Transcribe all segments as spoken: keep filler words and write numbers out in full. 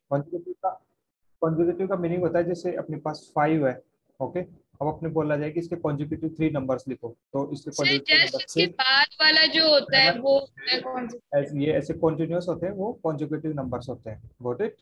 Conjugative का conjugative का meaning होता है जैसे अपने पास फाइव है, ओके, अब अपने बोला जाए कि इसके कॉन्जुगेटिव थ्री नंबर्स लिखो, तो इसके सर कॉन्जुगेटिव जस्ट नंबर इसके सिक्स, बाद वाला जो होता है सेवन, वो होता है कौन सा? ऐसे ये ऐसे कॉन्टिन्यूस होते हैं, वो कॉन्जुगेटिव नंबर्स होते हैं। Got it.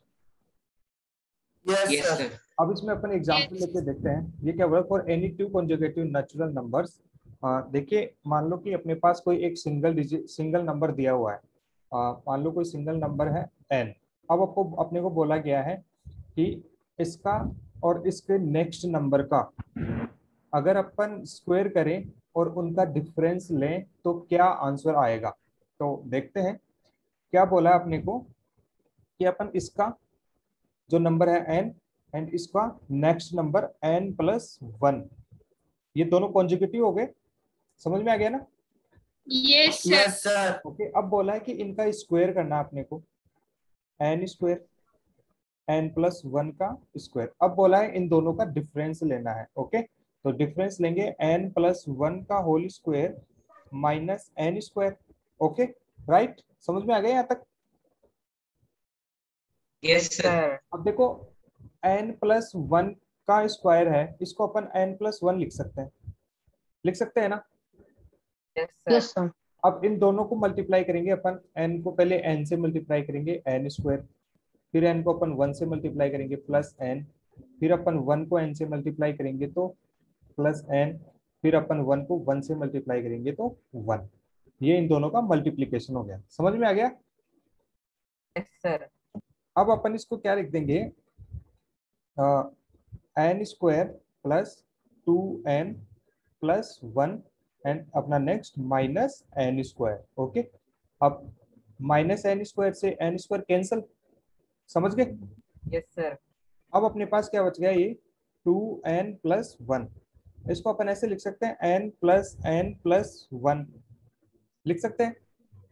Yes yes sir. Sir. अब इसमें अपन एग्जांपल लेके देखते हैं ये क्या हुआ। For any two consecutive natural numbers, देखिए मान लो कि अपने पास कोई एक सिंगल डिजिट सिंगल नंबर दिया हुआ है, आ, मान लो कोई सिंगल नंबर है एन। अब आपको अपने को बोला गया है कि इसका और इसके नेक्स्ट नंबर का अगर अपन स्क्वायर करें और उनका डिफरेंस लें तो क्या आंसर आएगा। तो देखते हैं क्या बोला है अपने को कि अपन इसका जो नंबर है एन एंड इसका next number n plus one, ये दोनों कॉन्जिक्यूटिव हो गए। समझ में आ गया ना। Yes sir. Yes sir. Okay, अब बोला है कि इनका स्क्वायर करना है अपने को, n square n plus one का स्क्वायर। अब बोला है इन दोनों का डिफरेंस लेना है। ओके, तो डिफरेंस लेंगे एन प्लस वन का whole square minus n square. Okay right, समझ में आ गया यहाँ तक। Yes sir. अब देखो एन प्लस वन का स्क्वायर है, इसको अपन एन प्लस वन लिख सकते हैं, लिख सकते हैं ना। Yes sir. अब इन दोनों को मल्टीप्लाई करेंगे अपन, एन को पहले एन से मल्टीप्लाई करेंगे एन स्क्वायर, फिर एन को अपन वन से मल्टीप्लाई करेंगे प्लस एन, फिर अपन वन को एन से मल्टीप्लाई करेंगे तो प्लस एन, फिर अपन वन को वन से मल्टीप्लाई करेंगे तो वन। ये इन दोनों का मल्टीप्लीकेशन हो गया। समझ में आ गया। Yes sir. अब अपन इसको क्या लिख देंगे, n square plus two n plus one and अपना next minus n square. Okay, अब माइनस एन स्क्वायर से एन स्क्वायर कैंसिल, समझ गए। Yes sir. अब अपने पास क्या बच गया, ये टू एन प्लस वन, इसको अपन ऐसे लिख सकते हैं n plus n plus one, लिख सकते हैं,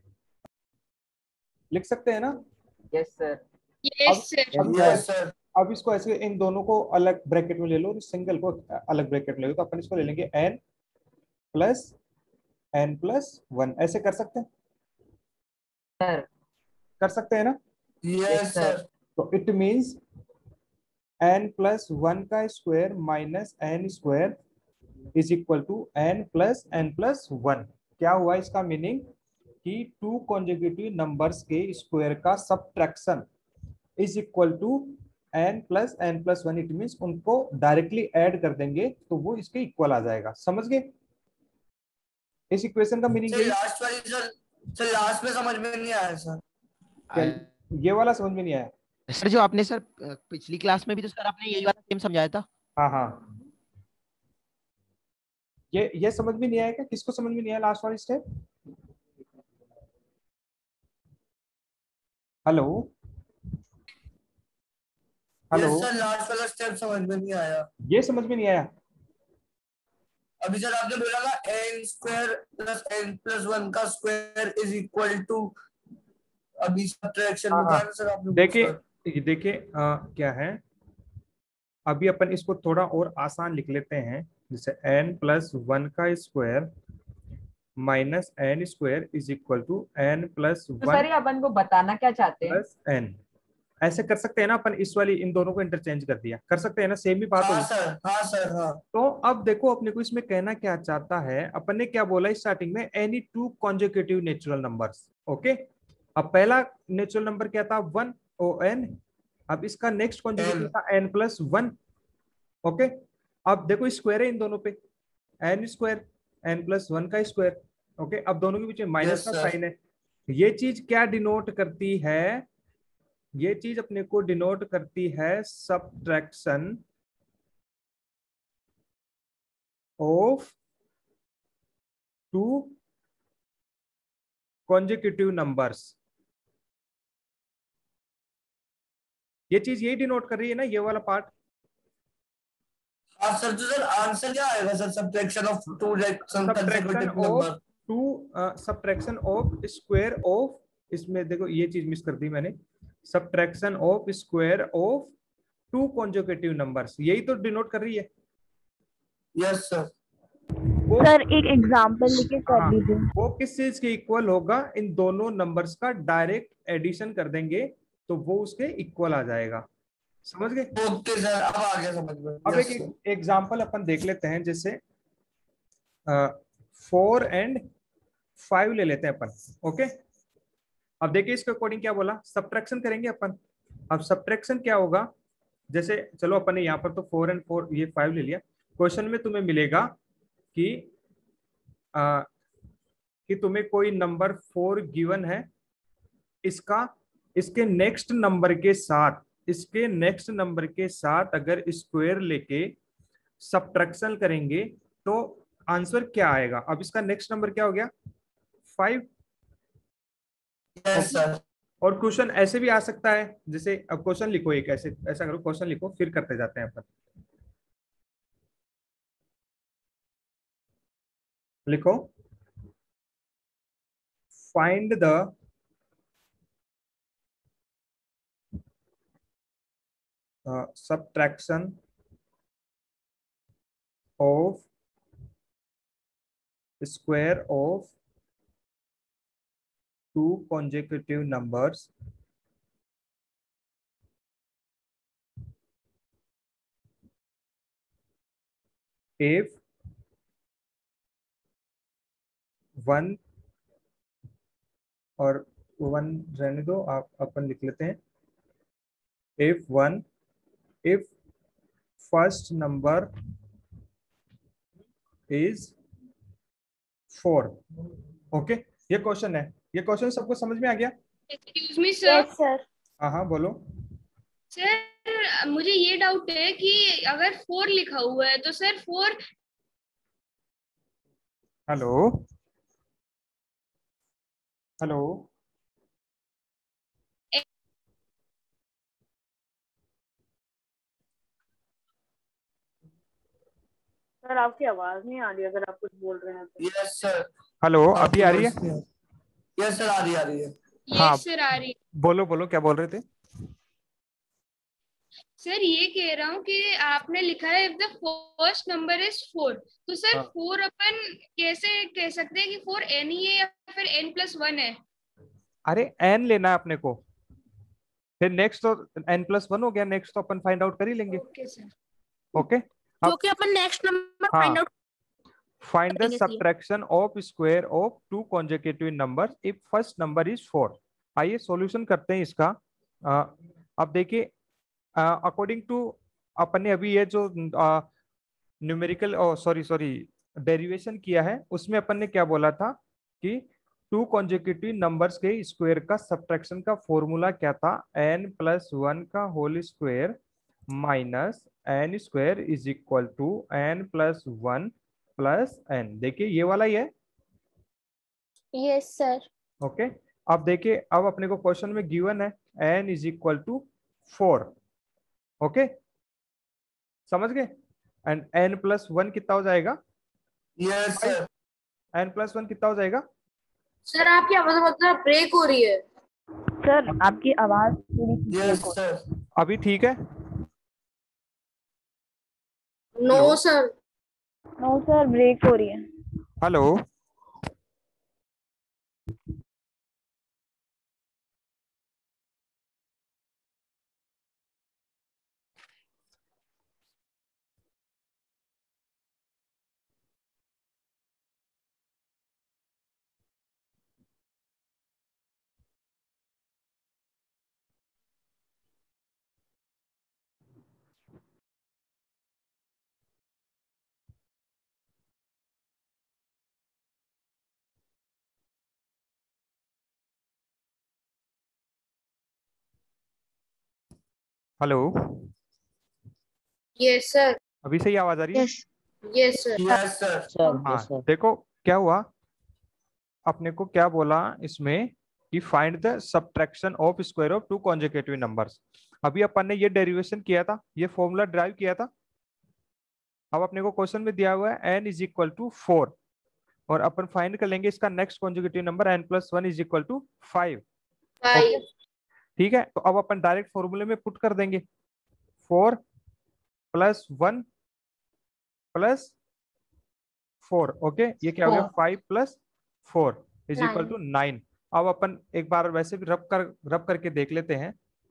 लिख सकते हैं ना। Yes sir. अब यस सर। अब यस सर। अब इसको ऐसे इन दोनों को अलग ब्रैकेट में ले लो, सिंगल को अलग ब्रैकेट में ले लो, तो अपन इसको ले लेंगे n plus n plus one, ऐसे कर सकते हैं, सर। कर सकते हैं ना। Yes sir. तो it means n plus one का square minus n square is equal to n plus n plus one. क्या हुआ इसका मीनिंग कि टू कॉन्जिक्यूटिव नंबर्स के स्क्वायर का subtraction is equal to n plus n plus one. It means उनको directly add कर देंगे तो वो इसके इक्वल आ जाएगा। समझ गए इस इक्वेशन का मीनिंग। सर लास्ट वाली सर सर लास्ट में समझ में नहीं आया सर। ये वाला समझ में नहीं आया सर। जो आपने सर पिछली क्लास में भी तो सर आपने यही वाला सेम समझाया था। हाँ हाँ, ये ये समझ में नहीं आया क्या, किसको समझ में नहीं आया लास्ट वाली step. Hello hello, yes sir last वाला स्टेप समझ में नहीं आया। ये समझ में नहीं आया। अभी सर आपने बोला था n square plus n plus one का स्क्वायर इज इक्वल टू, अभी सब्ट्रैक्शन हाँ, बताया ना सर आपने। देखिए देखिए क्या है, अभी अपन इसको थोड़ा और आसान लिख लेते हैं, जैसे एन प्लस वन का square minus n square is equal to n plus तो वन सर ये अपन को बताना क्या चाहते हैं? Plus n. ऐसे कर सकते हैं ना अपन, इस वाली इन दोनों को इंटरचेंज कर दिया, कर सकते हैं ना, सेम ही बात हाँ होगी। सर हाँ सर हाँ। तो अब देखो अपने को इसमें कहना क्या चाहता है, अपन ने क्या बोला स्टार्टिंग में, any two consecutive natural numbers. Okay, अब पहला नेचुरल नंबर क्या था, वन ओ एन, अब इसका नेक्स्ट कॉन्जिक्यूटिव था एन प्लस वन। ओके, अब देखो स्क्वायर है इन दोनों पे, n square n plus one का स्क्वायर। ओके, अब दोनों के बीच में माइनस का साइन है। ये चीज क्या डिनोट करती है, ये चीज अपने को डिनोट करती है subtraction of two consecutive numbers. ये चीज यही डिनोट कर रही है ना, ये वाला पार्ट। हाँ सर, तो सर आंसर क्या आएगा sir, subtraction of two subtraction of two subtraction of square of, इसमें देखो ये चीज मिस कर दी मैंने, subtraction of square of two consecutive numbers, यही तो डिनोट कर रही है। Yes sir. सर एक एग्जांपल लेके कर लीजिए। वो किस चीज के इक्वल होगा, इन दोनों नंबर्स का डायरेक्ट एडिशन कर देंगे तो वो उसके इक्वल आ जाएगा। समझ गए? ओके सर, अब आ गया समझ में। अब Yes, एक sir. एग्जांपल अपन देख लेते हैं, जैसे फोर एंड फाइव ले लेते हैं अपन। ओके, अब देखिए इसके अकॉर्डिंग क्या बोला, सब्ट्रैक्शन करेंगे अपन। अब सब्ट्रैक्शन क्या होगा, जैसे चलो अपन ने यहाँ पर तो फोर एंड फोर ये फाइव ले लिया। क्वेश्चन में तुम्हें मिलेगा कि आ, कि तुम्हें कोई नंबर फोर गिवन है, इसका इसके नेक्स्ट नंबर के साथ इसके नेक्स्ट नंबर के साथ अगर स्क्वायर लेके सब्ट्रैक्शन करेंगे तो आंसर क्या आएगा। अब इसका नेक्स्ट नंबर क्या हो गया, फाइव। Yes, sir. और क्वेश्चन ऐसे भी आ सकता है, जैसे अब क्वेश्चन लिखो एक, ऐसे ऐसा करो, क्वेश्चन लिखो फिर करते जाते हैं अपन। लिखो, find the subtraction of square of two consecutive numbers if one और वन रहने दो, आप अपन लिख लेते हैं if one if first number is four। Okay, ये क्वेश्चन है। ये क्वेश्चन सबको समझ में आ गया? Excuse me sir. Yes sir. हाँ हाँ बोलो। सर मुझे ये डाउट है कि अगर फोर लिखा हुआ है तो sir four. Hello hello sir आपकी आवाज नहीं आ रही अगर आप कुछ बोल रहे हैं तो। Yes, sir. हेलो, अभी आ रही है? Yes, sir, आ रही आ रही है। हाँ। यस सर आ रही। बोलो बोलो, क्या बोल रहे थे? सर ये कह रहा हूँ कि आपने लिखा है if the first number is four, तो सर हाँ। फोर अपन कैसे कह सकते हैं कि फोर एन ही है या फिर एन प्लस वन है? अरे एन लेना है अपने को, फिर नेक्स्ट तो एन प्लस वन हो गया, नेक्स्ट तो अपन फाइंड आउट कर ही लेंगे। Okay sir. ओके, जो कि अपन next number find out find the करेंगे इसलिए। Subtraction of square of two consecutive numbers if first number is four. आइए सॉल्यूशन करते हैं इसका। आ, अब देखिए, अकॉर्डिंग टू अपन ने अभी ये जो न्यूमेरिकल सॉरी सॉरी डेरिवेशन किया है, उसमें अपन ने क्या बोला था कि टू कॉन्जिक्यूटिव नंबर्स के स्क्वायर का सब्ट्रैक्शन का फॉर्मूला क्या था, एन प्लस वन का whole square minus n square is equal to n plus one plus n. देखिए ये वाला ही है। Yes sir. ओके, अब देखिए, अब अपने को क्वेश्चन में गिवन है n is equal to four. Okay, समझ गए? एंड एन प्लस वन कितना हो जाएगा? Yes, sir. N plus one कितना हो जाएगा? सर आपकी आवाज मतलब ब्रेक हो रही है। सर आपकी आवाज थोड़ी सी Yes, break हो- sir. अभी ठीक है? No sir. No sir, break हो रही है। Hello hello, yes sir. अभी सही आवाज आ रही है? Yes yes sir. Yes, sir. हाँ, देखो क्या हुआ, अपने को क्या बोला इसमें कि find the subtraction of square of two consecutive numbers. अभी अपन ने ये डेरिवेशन किया था, ये फॉर्मूला ड्राइव किया था। अब अपने को क्वेश्चन में दिया हुआ है n is equal to four, और अपन फाइंड कर लेंगे इसका next consecutive number n plus one is equal to five. Five. ठीक है, तो अब अपन डायरेक्ट फॉर्मूले में पुट कर देंगे, four plus one plus four. Okay, ये क्या हो गया, five plus four is equal to nine. अब अपन एक बार वैसे भी रब कर रब करके देख लेते हैं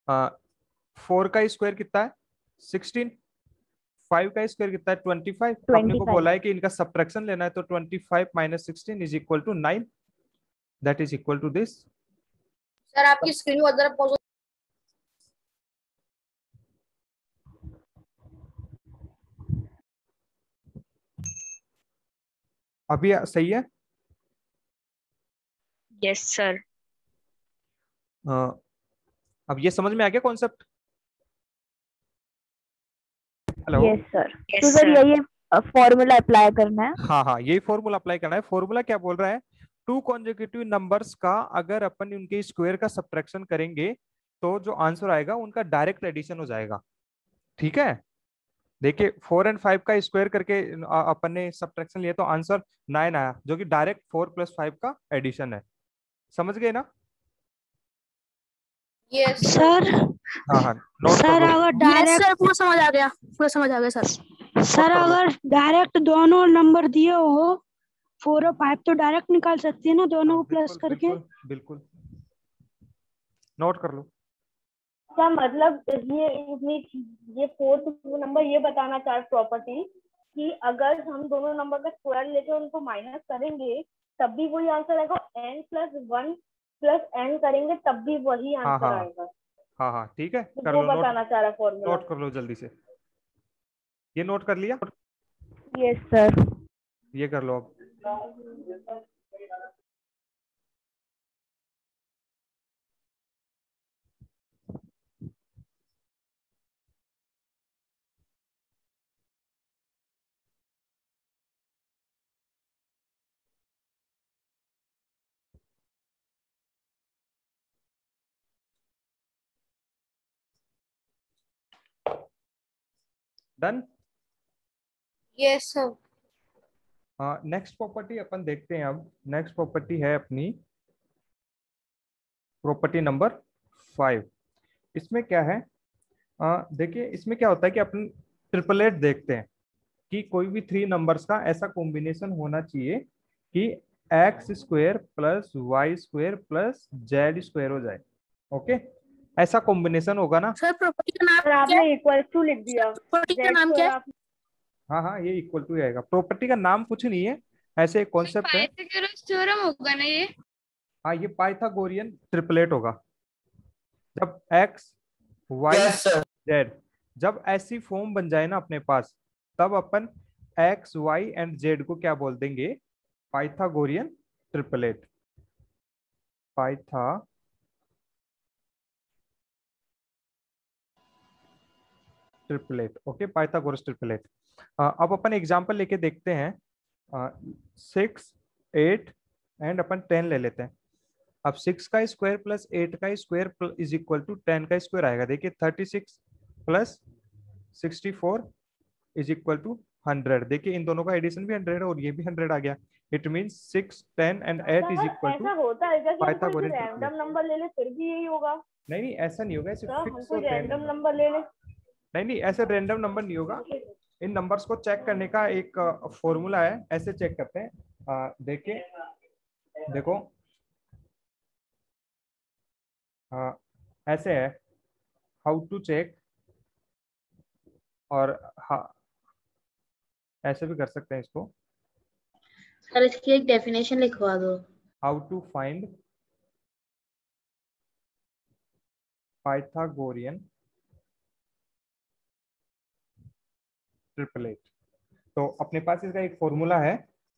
फोर का स्क्वायर कितना है सिक्सटीन, फाइव का स्क्वायर कितना है ट्वेंटी फाइव। अपने को बोला है कि इनका सब्ट्रैक्शन लेना है, तो twenty five minus sixteen is equal to nine, that is equal to this. Sir आपकी स्क्रीन को जरा पॉज। अभी सही है? Yes sir. अब ये समझ में आ गया कॉन्सेप्ट? हेलो। Yes sir. तो सर यही फॉर्मूला अप्लाई करना है? हाँ हाँ, यही फॉर्मूला अप्लाई करना है। फॉर्मूला क्या बोल रहा है, टू कॉन्जिक्यूटिव नंबर्स का अगर अपन उनके स्क्वायर का सब्ट्रैक्शन करेंगे तो जो आंसर आएगा उनका डायरेक्ट एडिशन हो जाएगा। ठीक है, देखिए फोर एंड फाइव का स्क्वायर करके अपन ने सब्ट्रैक्शन लिया तो आंसर नाइन आया, जो कि डायरेक्ट फोर प्लस फाइव का एडिशन है। समझ गए ना? Yes sir. हाँ हाँ, नोट सर कर लो। अगर डायरेक्ट सर पूरा समझ आ गया, पूरा समझ आ गया सर। सर अगर डायरेक्ट दोनों नंबर दिए हो फोर और फाइव तो डायरेक्ट निकाल सकती है ना दोनों को प्लस बिल्कुल, करके। बिल्कुल बिल्कुल, नोट कर लो। सर मतलब ये ये ये फोर्थ नंबर ये बताना चाह प्रॉपर्टी कि अगर हम दोनों नंबर का स्क्वायर लेके उनको माइनस करेंगे तब भी वही आंसर आएगा, n plus one plus n करेंगे तब भी वही हाँ आंसर हाँ आएगा। हाँ हाँ, ठीक है, तो कर वो लो नोट। बताना चाह रहा फॉर्मूला। नोट कर लो जल्दी से। ये नोट कर लिया? Yes sir. ये कर लो अब। डन? Yes sir. हाँ, नेक्स्ट प्रॉपर्टी अपन देखते हैं। अब नेक्स्ट प्रॉपर्टी है अपनी प्रॉपर्टी नंबर फाइव। इसमें क्या है, देखिए इसमें क्या होता है कि अपन ट्रिपलेट देखते हैं कि कोई भी थ्री नंबर्स का ऐसा कॉम्बिनेशन होना चाहिए कि x square plus y square plus z square हो जाए। ओके, ऐसा कॉम्बिनेशन होगा ना? सर प्रॉपर्टी का नाम सर क्या आपने है? इक्वल टू लिख दिया। प्रॉपर्टी का जेड नाम क्या स्क्वायर है? आप हाँ हाँ, ये इक्वल टू आएगा। प्रॉपर्टी का नाम कुछ नहीं है, ऐसे एक कॉन्सेप्ट है। पाइथागोरस थ्योरम होगा ना ये? हाँ, ये पाइथागोरियन ट्रिपलेट होगा। जब x y yes sir. Z, जब ऐसी फॉर्म बन जाए ना अपने पास, तब अपन एक्स वाई एंड जेड को क्या बोल देंगे, पाइथागोरियन ट्रिपलेट। पाइथा ट्रिपलेट, ओके, पाइथागोरस ट्रिपलेट। अब अपन एग्जांपल लेके देखते हैं। सिक्स एट एंड अपन टेन ले लेते हैं। अब सिक्स का स्क्वायर प्लस एट का square is equal to ten का स्क्वायर आएगा। देखिए thirty six plus sixty four is equal to hundred. देखिए इन दोनों का एडिशन भी हंड्रेड है और ये भी हंड्रेड आ गया। It means six ten and eight is equal to ऐसा होता है क्या कि हम कोई पाइथागोरियन रैंडम ट्रिपलेट। नंबर ले ले फिर भी यही होगा? नहीं नहीं, ऐसा नहीं होगा, ऐसे सर हम फिक्स कोई होते हैं रैंडम नंबर। नंबर ले ले। नहीं नहीं, ऐसे रैंडम नंबर नहीं होगा। इन नंबर्स को चेक करने का एक फॉर्मूला है, ऐसे चेक करते हैं। आ, देखिए देखो, आ, ऐसे है, हाउ टू चेक, और हाँ ऐसे भी कर सकते हैं इसको, सर इसकी एक डेफिनेशन लिखवा दो। How to find Pythagorean triplet. तो अपने पास इसका एक फॉर्मूला है।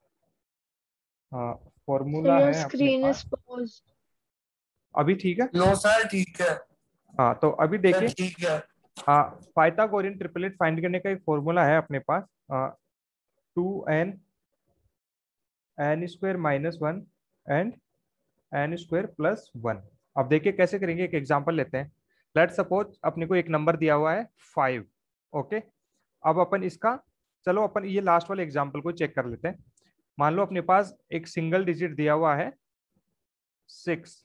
फॉर्मूला है अपने पास। अभी ठीक है? नो सर ठीक है। हाँ, तो अभी देखिए, ठीक है। हाँ, पाइथागोरियन ट्रिपलेट फाइंड करने का एक फॉर्मूला है अपने पास। Two n n square minus one and n square plus one. अब देखिए कैसे करेंगे, एक एग्जांपल लेते हैं। लेट सपोज अपने को एक नंबर दिया हुआ है फाइव। ओके, अब अपन इसका, चलो अपन ये लास्ट वाले एग्जांपल को चेक कर लेते हैं। मान लो अपने पास एक सिंगल डिजिट दिया हुआ है सिक्स।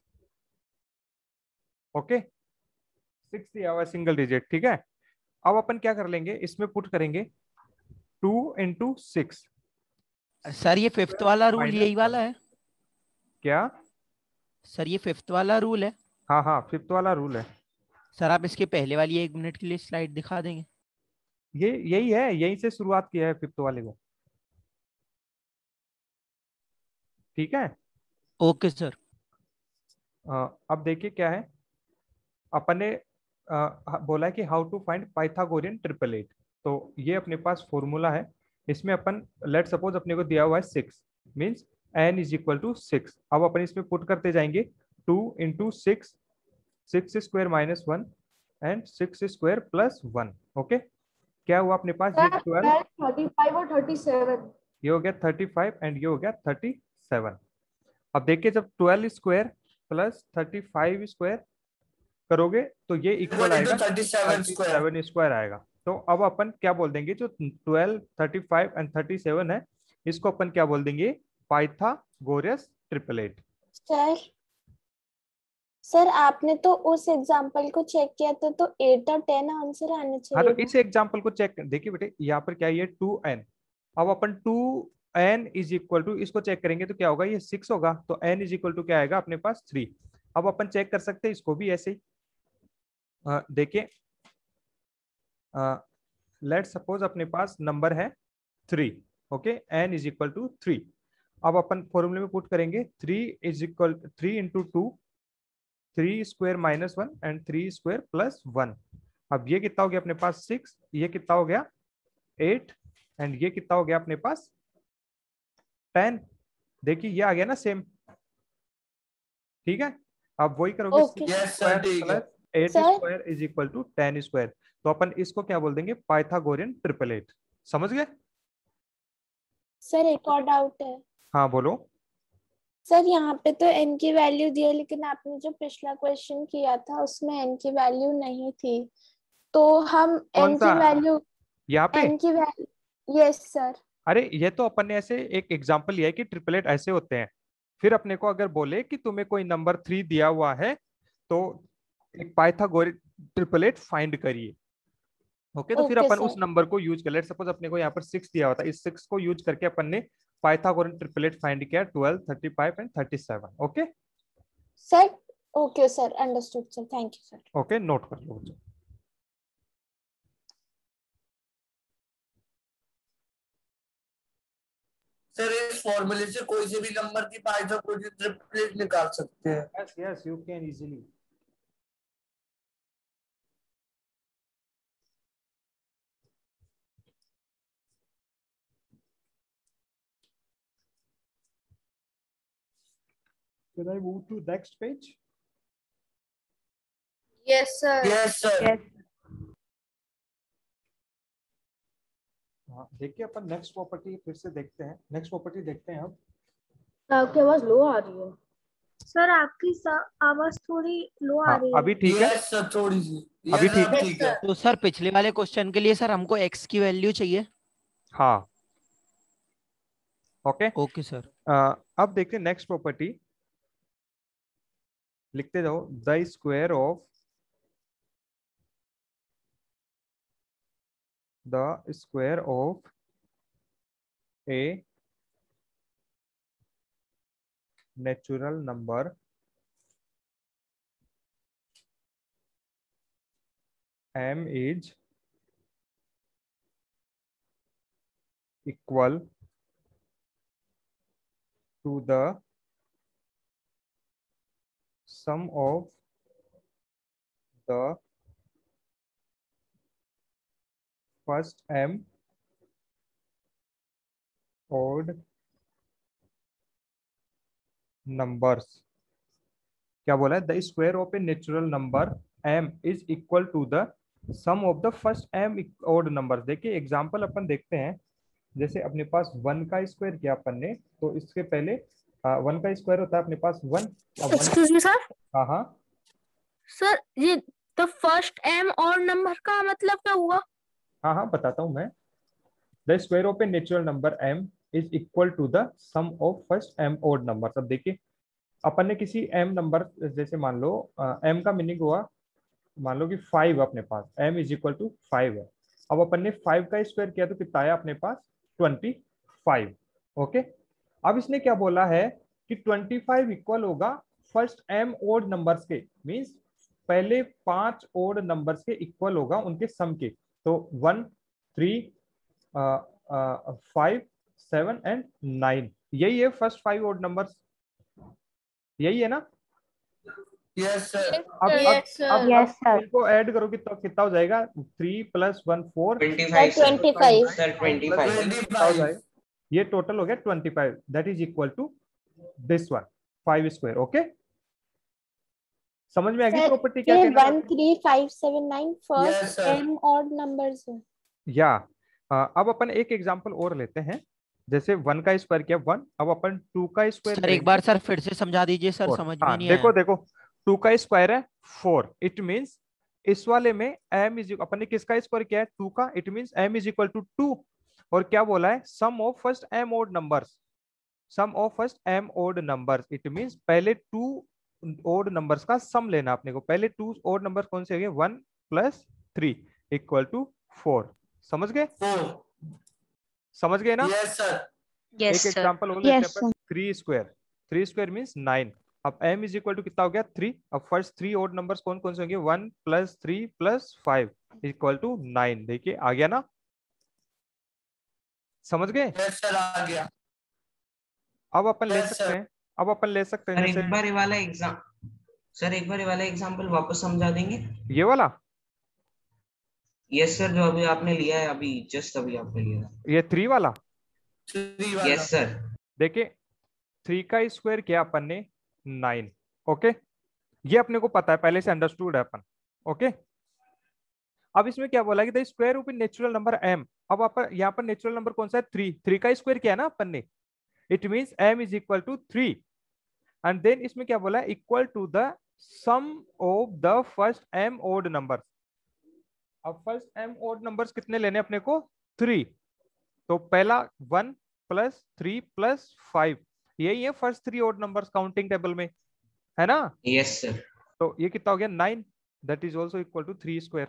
ओके, सिक्स दिया हुआ है सिंगल डिजिट, ठीक है। अब अपन क्या कर लेंगे, इसमें पुट करेंगे टू इंटू सिक्स। सर ये फिफ्थ वाला रूल यही वाला है क्या? सर ये फिफ्थ वाला रूल है? हाँ हाँ, फिफ्थ वाला रूल है। सर आप इसके पहले वाली एक मिनट के लिए स्लाइड दिखा देंगे? ये यही है, यहीं से शुरुआत किया है फिफ्थ वाले को। ठीक है, ओके सर। अब देखिए क्या है, अपन ने आ, बोला है कि how to find Pythagorean triplet. तो ये अपने पास फॉर्मूला है, इसमें अपन लेट सपोज अपने को दिया हुआ है six, means n is equal to six. अब अपन इसमें पुट करते जाएंगे, two into six, six square minus one and six square plus one. Okay, क्या हुआ अपने पास, ये ट्वेल्व, थर्टी फाइव और थर्टी सेवन, ये हो गया थर्टी फाइव एंड ये हो गया थर्टी सेवन। अब देखिए जब twelve square plus thirty five square करोगे तो ये इक्वल आएगा थर्टी सेवन स्क्वायर आएगा। तो अब अपन क्या बोल देंगे, जो twelve, thirty five and thirty seven है, इसको अपन क्या बोल देंगे, पाइथागोरस ट्रिपलेट। सर सर आपने तो उस एग्जांपल को चेक किया था, तो एट और टेन आंसर आने चाहिए। हाँ, तो इस एग्जांपल को चेक देखिए बेटे, यहाँ पर क्या है, टू एन। अब अपन two n is equal to, इसको चेक करेंगे तो क्या होगा, ये सिक्स होगा, तो एन इज इक्वल टू क्या आएगा अपने पास, थ्री। अब अपन चेक कर सकते हैं इसको भी ऐसे ही। देखिए लेट सपोज अपने पास नंबर है three, okay, n is equal to three. अब अपन फॉर्मूले में पुट करेंगे, three is equal three into two, three square minus one and three square plus one. अब ये कितना हो गया अपने पास, सिक्स, ये कितना हो गया, एट, एंड ये कितना हो गया अपने पास, टेन। देखिए ये आ गया ना सेम। ठीक है, अब वही करोगे, six square plus eight square is equal to ten square. तो अपन इसको क्या बोल देंगे, पाइथागोरियन ट्रिपलेट। समझ गए? सर एक और डाउट है। हाँ बोलो। सर यहाँ पे तो n की वैल्यू दी है, लेकिन आपने जो पिछला क्वेश्चन किया था उसमें n की वैल्यू नहीं थी, तो हम n की वैल्यू, यहाँ पे n की वैल्यू, यस सर। अरे ये तो अपन ने ऐसे एक एग्जांपल लिया है कि ट्रिपलेट ऐसे होते हैं। फिर अपने को अगर बोले कि तुम्हें कोई नंबर थ्री दिया हुआ है तो एक पाइथागोरियन ट्रिपलेट फाइंड करिए। ओके, तो फिर अपन उस नंबर को यूज कर, लेट सपोज अपने को यहाँ पर सिक्स दिया हुआ था, इस सिक्स को यूज करके अपन ने पाइथागोरियन ट्रिपलेट फाइंड किया, twelve, thirty five and thirty seven. Okay sir, okay sir, understood sir, thank you sir. Okay, note कर लो। सर इस फॉर्मूले से कोई से भी नंबर की पाइथागोरियन ट्रिपलेट निकाल सकते हैं? Yes yes, you can easily. Should I move to next page? Yes sir. Yes sir. Yes. हाँ, देखिए अपन नेक्स्ट प्रॉपर्टी फिर से देखते हैं। नेक्स्ट प्रॉपर्टी देखते हैं अब। आपकी आवाज लो आ रही है सर, आपकी आवाज थोड़ी लो आ रही है। अभी ठीक है? yes, सर थोड़ी सी। अभी yes, ठीक ठीक है। तो सर पिछले वाले क्वेश्चन के लिए सर हमको x की वैल्यू चाहिए। हाँ ओके ओके सर। अब देखते हैं नेक्स्ट प्रॉपर्टी, लिखते जाओ, the square of the square of a natural number m is equal to the sum of the first m odd numbers। क्या बोला है, the square of a natural number m is equal to the sum of the first m odd numbers. देखिए example अपन देखते हैं, जैसे अपने पास वन का स्क्वायर किया अपन ने, तो इसके पहले वन का स्क्वायर होता है अपने पास वन। Excuse me sir. हाँ हाँ सर ये द फर्स्ट m और नंबर का मतलब क्या हुआ? हाँ हाँ बताता हूँ मैं। The square of a natural number m is equal to the sum of first m odd number. अब देखिए अपन ने किसी m नंबर, जैसे मान लो m का मीनिंग हुआ, मान लो कि फाइव अपने पास, m is equal to five है। अब अपन ने फाइव का स्क्वायर किया तो कितना आया अपने पास, ट्वेंटी फाइव। ओके, अब इसने क्या बोला है कि ट्वेंटी फाइव इक्वल होगा फर्स्ट m odd नंबर्स के, मींस पहले पांच ओड नंबर्स के इक्वल होगा उनके सम के। तो one, three, five, seven and nine, यही है फर्स्ट फाइव ओड नंबर्स, यही है ना? Yes sir. अब Yes, अब अब, Yes, अब sir. इनको ऐड करो कितना कितना हो जाएगा? Three plus one four, sir twenty five sir twenty five twenty कितना हो फाइव जाएगा? ये टोटल हो गया twenty five, that is equal to this one, five square. Okay, समझ में आ गई सर प्रॉपर्टी क्या ये कहना वन चाहते हैं? Three five seven nine Yes, first sir. M odd numbers है। या अ, अब अपन एक एग्जांपल और लेते हैं। जैसे वन का स्क्वायर किया वन, अब अपन टू का स्क्वायर सर एक बार सर फिर से समझा दीजिए सर, फोर। समझ हाँ, में नहीं देखो आया। देखो टू का स्क्वायर है फोर, इट मींस इस वाले में m इज, अपन ने किसका स्क्वायर किया है? टू का, it means m is equal to two. और क्या बोला है? Sum of first m odd numbers, sum of first m odd numbers, it means पहले टू ओड नंबर्स का सम लेना अपने को। पहले टू ओड नंबर्स कौन से हो गए? One plus three equal to four. समझ गए? फोर। समझ गए ना? Yes sir. एक एग्जांपल और लेते हैं Yes, अपन, three square, three square means nine. अब m इज इक्वल टू कितना हो गया? थ्री। अब फर्स्ट थ्री ओड नंबर्स कौन कौन से होंगे? One plus three plus five equal to nine. देखिए आ गया ना? समझ गए? यस सर, आ गया। अब अपन ले Yes, सकते sir. हैं, अब अपन ले सकते हैं सर जैसे एक बार ये वाला एग्जाम सर एक बार ये वाला एग्जांपल वापस समझा देंगे? ये वाला, यस सर, जो अभी आपने लिया है, अभी जस्ट अभी आपने लिया है। ये थ्री वाला। थ्री वाला। Yes sir. देखिए थ्री का स्क्वायर किया अपन ने नाइन। ओके, ये अपने को पता है, पहले से अंडरस्टूड है अपन। ओके, अब इसमें क्या बोला कि the square of natural number m। अब अपन यहाँ पर नेचुरल नंबर कौन सा है? थ्री। थ्री का स्क्वायर किया ना अपन ने, it means m is equal to three. And then इसमें क्या बोला है? Equal to the sum of the first m odd number. अब फर्स्ट m ओड नंबर्स कितने लेने अपने को? थ्री। तो पहला one plus three plus five, यही है first three odd numbers counting table में, है ना? Yes sir. तो ये कितना हो गया? Nine, that is also equal to three square.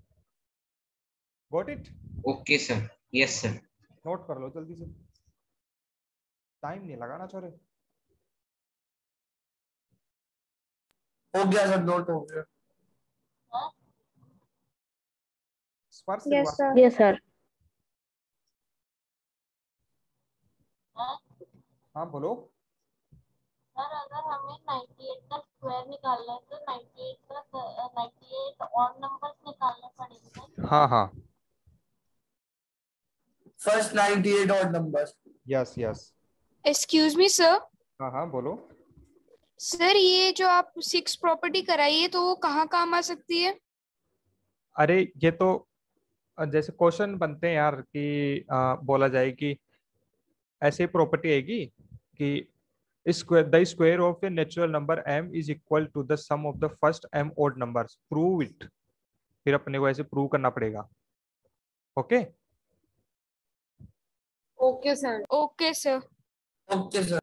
Got it? Okay sir. Yes sir. Note कर लो जल्दी से, टाइम नहीं लगाना छोरे। हो गया सर, नोट हो गया। Sparsh yes Srivastava. Sir. Yes, sir. हाँ बोलो। सर अगर हमें अट्ठानवे का स्क्वायर निकालना है तो अट्ठानवे का अट्ठानवे ऑड नंबर्स निकालने पड़ेंगे। हाँ हाँ, first ninety eight odd numbers. Yes yes. Excuse me sir, हाँ हाँ बोलो। सर ये जो आप सिक्स प्रॉपर्टी कराई है तो वो कहाँ काम आ सकती है? अरे ये तो जैसे क्वेश्चन बनते हैं यार कि आ, बोला जाए कि ऐसे प्रॉपर्टी आएगी कि square the square of a natural number m is equal to the sum of the first m odd numbers, prove it. फिर अपने को ऐसे प्रूव करना पड़ेगा। Okay okay sir. Okay sir. Okay sir.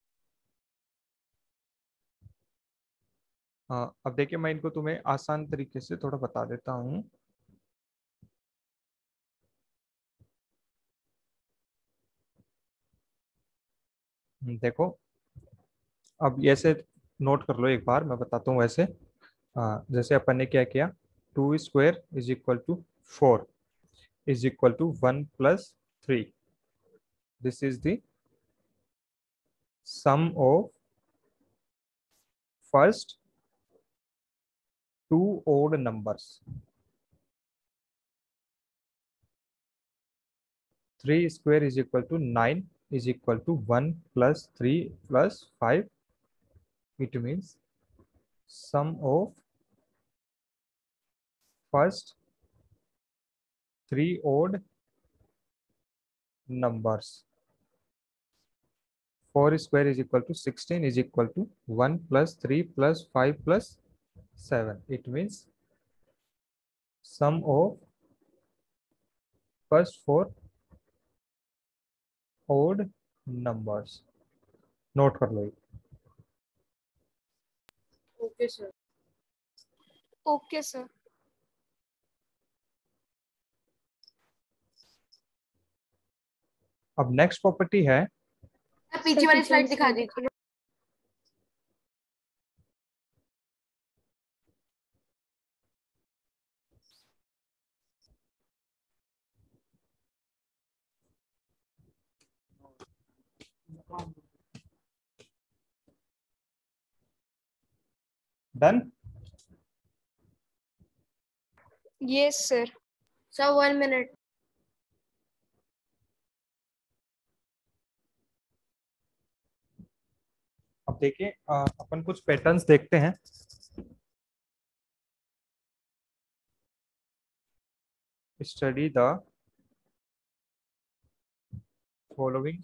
हाँ, अब देखिए मैं इनको तुम्हें आसान तरीके से थोड़ा बता देता हूँ। देखो अब ऐसे नोट कर लो एक बार, मैं बताता हूँ वैसे। हाँ, जैसे अपन ने क्या किया? Two square is equal to four is equal to one plus three. This is the sum of first two odd numbers. Three square is equal to nine is equal to one plus three plus five. It means sum of first three odd numbers. four square is equal to sixteen is equal to one plus three plus five plus seven. It means sum of first four odd numbers. Note कर लो। Okay sir. Okay sir. अब next property है, पीछे वाली slide दिखा दीजिए। Done. Yes sir. Sir one minute. अब देखिए अपन कुछ पैटर्न्स देखते हैं। Study the following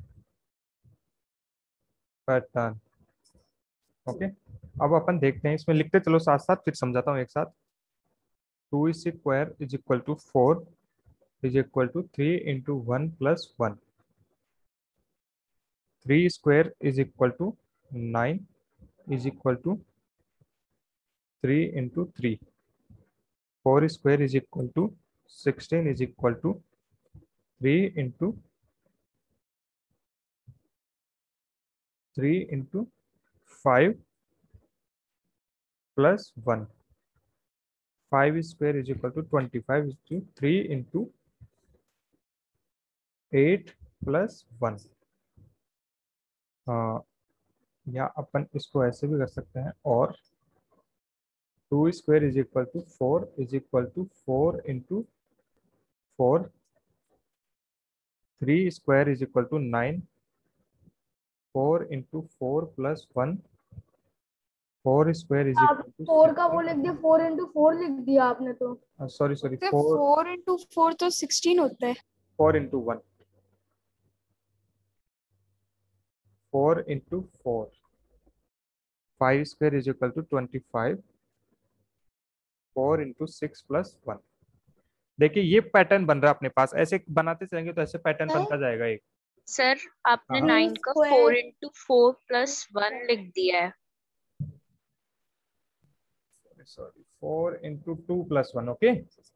pattern. Okay, अब अपन देखते हैं, इसमें लिखते चलो साथ साथ, फिर समझाता हूँ एक साथ। Two square is equal to four is equal to three into one plus one. Three square is equal to nine is equal to three into three. Four square is equal to sixteen is equal to three into three into five plus one. Five square is equal to twenty five is to three into eight plus one. या अपन इसको ऐसे भी कर सकते हैं, और to square is equal to four is equal to four into four. Three square is equal to nine. Four into four plus one. Four square is equal to four का वो लिख दिया, फोर इंटू फोर लिख दिया आपने तो। Sorry sorry four four into four तो sixteen होता है। Four into one. Four into four. Five square is equal to twenty five. Four into six plus one. देखिए ये पैटर्न बन रहा है अपने पास, ऐसे बनाते चलेंगे तो ऐसे पैटर्न बनता जाएगा एक। सर आपने हाँ। नाइन का four into four plus one लिख दिया है। Sorry four into two plus one. Okay,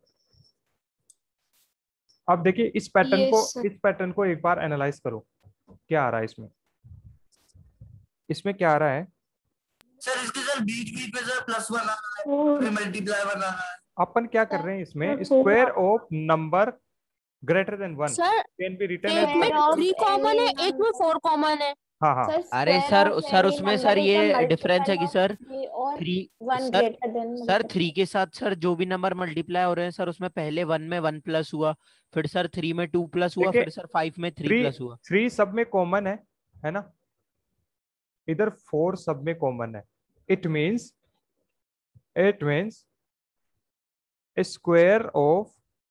अब देखिए इस पैटर्न Yes, को sir. इस पैटर्न को एक बार एनालाइज करो, क्या आ रहा है इसमें। इसमें क्या आ रहा है सर? इसके सर बीच बीच में सर प्लस वन आ रहा है, फिर मल्टीप्लाई वन आ रहा है। अपन क्या कर रहे हैं इसमें, square of number greater than one sir can be written एक में थ्री कॉमन है, एक में फोर कॉमन है। हाँ हाँ अरे सर सर उसमें सर ये डिफरेंस है कि sir three sir sir three के साथ सर जो भी नंबर मल्टीप्लाई हो रहे हैं सर, उसमें पहले वन में वन प्लस हुआ, फिर सर थ्री में टू प्लस हुआ, देखिए, फिर सर फाइव में थ्री थ्री प्लस हुआ। थ्री सब में कॉमन है है ना, इधर फोर सब में कॉमन है। It means it means square of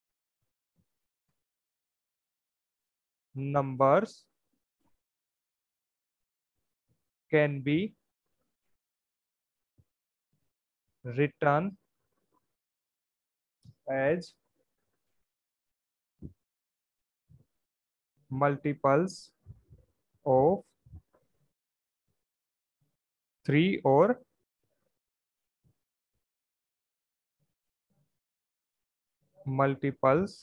numbers can be written as multiples of three or multiples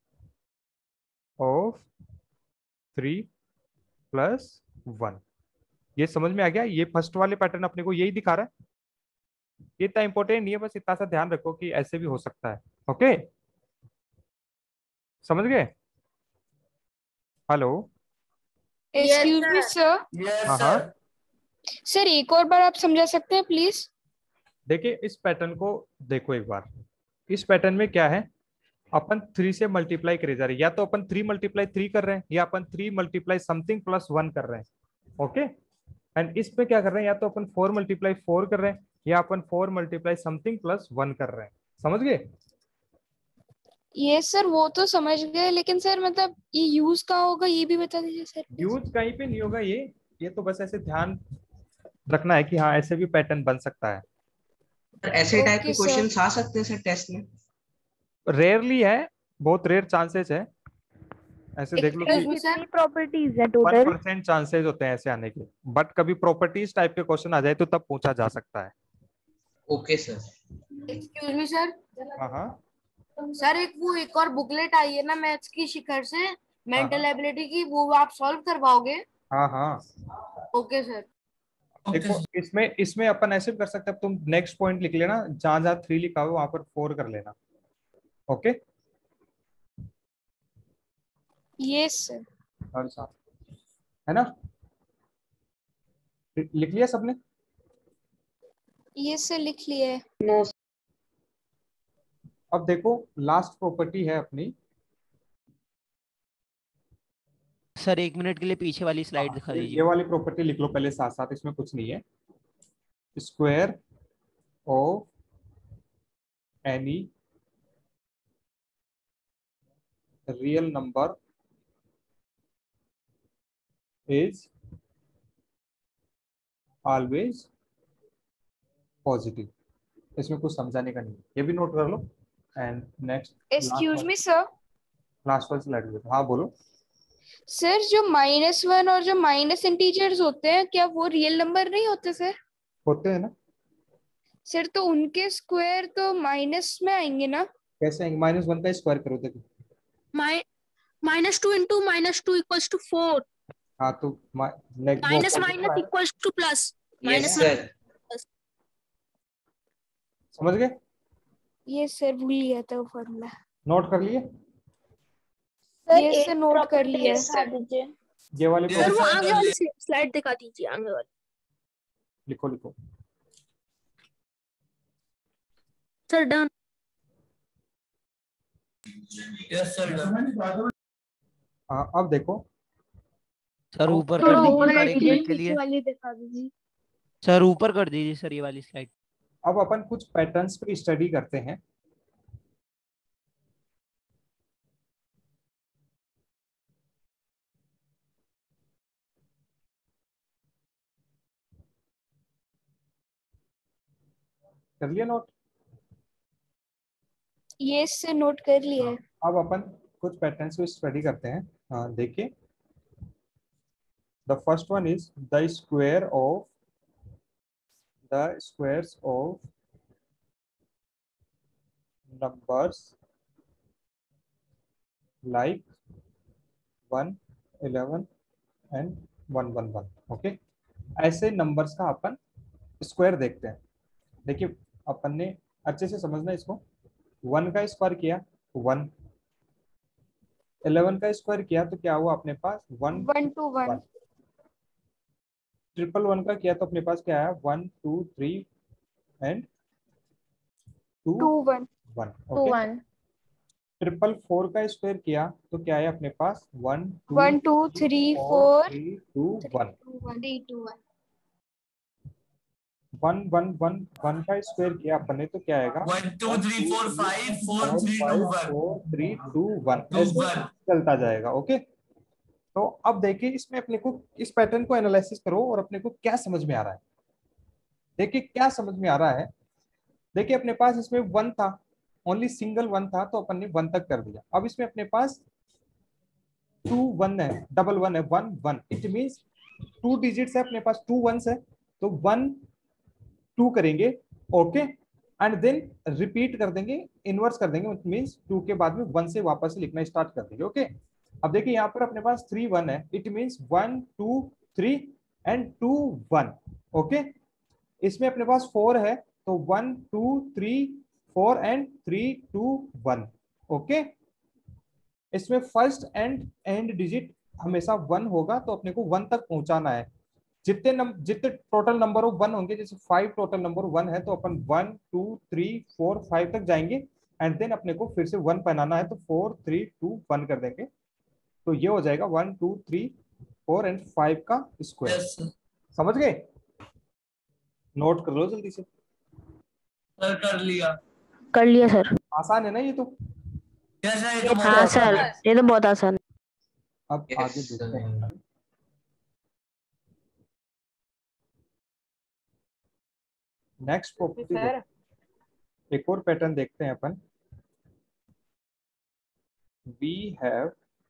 of three plus one. ये समझ में आ गया? ये फर्स्ट वाले पैटर्न अपने को यही दिखा रहा है, ये इतना इंपॉर्टेंट नहीं है, बस इतना सा ध्यान रखो कि ऐसे भी हो सकता है। ओके, समझ गए? Hello, excuse me sir. हाँ हाँ सर एक और बार आप समझा सकते हैं प्लीज? देखिए इस पैटर्न को देखो एक बार। इस पैटर्न में क्या है, अपन थ्री से मल्टीप्लाई करे जा रहे हैं, या तो अपन थ्री मल्टीप्लाई थ्री कर रहे हैं, या अपन three multiply something plus one कर रहे हैं। ओके, एंड इस पे क्या कर रहे हैं, या तो अपन फोर मल्टीप्लाई फोर कर रहे हैं, या अपन four multiply something plus one कर रहे हैं। समझ गए? ये सर वो तो समझ गए, लेकिन सर मतलब ये यूज कहाँ होगा ये भी बता दीजिए सर। यूज कहीं पे नहीं होगा, ये ये तो बस ऐसे ध्यान रखना है कि हाँ ऐसे भी पैटर्न बन सकता है। ऐसे टाइप के Okay, sir. क्वेश्चंस आ सकते हैं सर टेस्ट में? रेयरली है, बहुत रेयर चांसेस है, ऐसे देख लो कि कितनी प्रॉपर्टीज है वन टोटल? परसेंट चांसेस होते हैं ऐसे आने के, बट कभी प्रॉपर्टीज टाइप के क्वेश्चन आ जाए तो तब पूछा जा सकता है। Okay sir. Excuse me sir. हाँ हाँ सर एक वो एक और बुकलेट आई है ना मैथ्स की शिखर से, मेंटल एबिलिटी की, वो आप सॉल्व करवाओगे? हाँ हाँ ओके सर। देखो इसमें इसमें अपन ऐसे भी कर सकते हैं, तुम नेक्स्ट पॉइंट लिख लेना, जहां जहां थ्री लिखा हो वहां पर फोर कर लेना। Okay, yes sir. और साथ है ना। लिख लिया सबने? ये सर लिख लिया है। नो अब देखो लास्ट प्रॉपर्टी है अपनी। सर एक मिनट के लिए पीछे वाली स्लाइड दिखा ये, दीजिए। ये वाली प्रॉपर्टी लिख लो पहले साथ साथ, इसमें कुछ नहीं है। Square of any real number is always positive. इसमें कुछ समझाने का नहीं है, ये भी नोट कर लो। And next excuse me sir, last वाली स्लाइड। हाँ बोलो सर जो माइनस वन और जो माइनस इंटीजर्स होते हैं क्या वो रियल नंबर नहीं होते सर? होते हैं ना सर तो उनके स्क्वायर तो माइनस में आएंगे ना? कैसे आएंगे? माइनस वन का स्क्वायर करो देखो। Minus two into minus two equals to four. हाँ तो minus minus equals to plus. Yes sir. समझ गए? ये सर भूल गया था वो फॉर्मूला। नोट कर लिए? ये से नोट कर लिया दिखा दीजिए। ये वाली सर वो आगे वाली स्लाइड दिखा दीजिए, आगे वाली। लिखो लिखो sir done. Yes sir done. हाँ अब देखो सर ऊपर कर दीजिए सर एक मिनट के लिए। वाली दिखा दीजिए सर ऊपर कर दीजिए सर ये वाली स्लाइड। अब अपन कुछ पैटर्न्स पे स्टडी करते हैं। कर लिया नोट? ये से नोट कर लिया है। अब अपन कुछ पैटर्न्स पे स्टडी करते हैं। हाँ देखिए, the first one is the square of the squares of numbers like one, eleven and one, one, one. Okay, ऐसे नंबर्स का अपन स्क्वायर देखते हैं। देखिए अपन ने अच्छे से समझना इसको। वन का स्क्वायर किया वन, इलेवन का स्क्वायर किया तो क्या हुआ अपने पास? One one two one. Triple one का किया तो अपने पास क्या आया? One two three and two two one one. Two one. Triple four का स्क्वायर किया तो क्या है अपने पास? One two one two three four three two one. Three two one. One one one one का स्क्वायर किया अपन ने तो क्या आएगा? One two three four five four three two one four three two one two ऐसे one. चलता जाएगा। ओके, तो अब देखिए इसमें अपने को इस पैटर्न को एनालिसिस करो और अपने को क्या समझ में आ रहा है। देखिए क्या समझ में आ रहा है। देखिए अपने पास इसमें वन था, ओनली सिंगल वन था तो अपन ने वन तक कर दिया। अब इसमें अपने पास टू वन है, डबल वन है, one one. It means two digits है अपने पास, टू वंस है तो वन टू करेंगे। ओके, एंड देन रिपीट कर देंगे, इनवर्स कर देंगे। इट मींस टू के बाद में वन से वापस से लिखना स्टार्ट कर देंगे। ओके, अब देखिए यहाँ पर अपने पास थ्री वन है। It means one two three and two one. Okay, इसमें अपने पास फोर है तो one two three four and three two one. Okay, इसमें फर्स्ट एंड एंड डिजिट हमेशा वन होगा तो अपने को वन तक पहुंचाना है। जितने नंबर जितने टोटल नंबर ऑफ वन होंगे, जैसे फाइव टोटल नंबर वन है तो अपन one two three four five तक जाएंगे एंड देन अपने को फिर से वन पहनाना है तो फोर थ्री टू वन कर देंगे। तो ये हो जाएगा one two three four and five का स्क्वायर। yes, समझ गए? नोट कर लो जल्दी से। सर कर लिया। कर लिया सर। आसान है ना ये तो? yes, sir, ये तो बहुत हाँ आसान सर, है। ये तो बहुत आसान है। अब आगे देखते हैं। नेक्स्ट प्रॉपर्टी सर एक और पैटर्न देखते हैं अपन। We have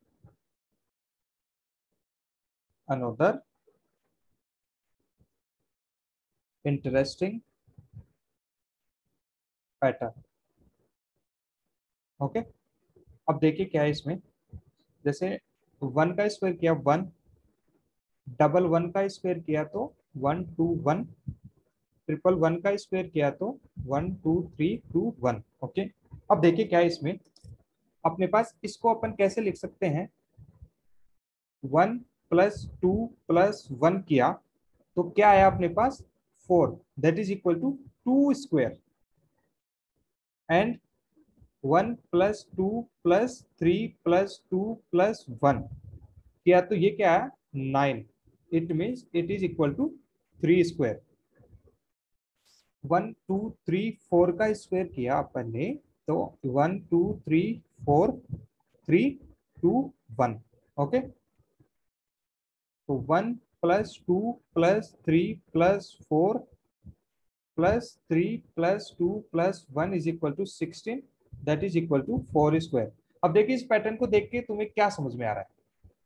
another interesting pattern. Okay, अब देखिए क्या है इसमें। जैसे वन का स्क्वायर किया वन, डबल वन का स्क्वायर किया तो one two one, triple one का स्क्वायर किया तो one two three two one. Okay, अब देखिए क्या है इसमें अपने पास। इसको अपन कैसे लिख सकते हैं? One plus two plus one किया तो क्या आया अपने पास four, that is equal to two square and one plus two plus three plus two plus one किया तो ये क्या है nine, it means it is equal to three square. One two three four का स्क्वायर किया अपन ने तो one two three four three two one, okay. तो one plus two plus three plus four plus three plus two plus one is equal to sixteen, that is equal to four square. अब देखिए इस pattern को देख के तुम्हें क्या समझ में आ रहा है,